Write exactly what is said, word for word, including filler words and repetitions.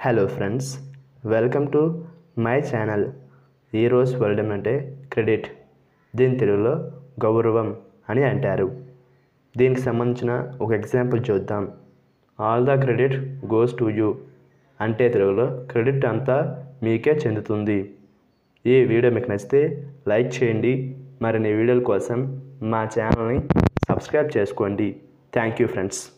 Hello friends, welcome to my channel. ఈరోజు word అంటే credit. దీని తెలుగులో గౌరవం అని అంటారు. దీనికి సంబంధించిన ఒక ఎగ్జాంపుల్ చూద్దాం. All the credit goes to you అంటే తెలుగులో క్రెడిట్ అంతా మీకే చెందుతుంది. ఈ వీడియో మీకు నచ్చితే లైక్ చేయండి. మరిన్ని వీడియోల కోసం మా ఛానల్ని సబ్స్క్రైబ్ చేసుకోండి. Thank you friends.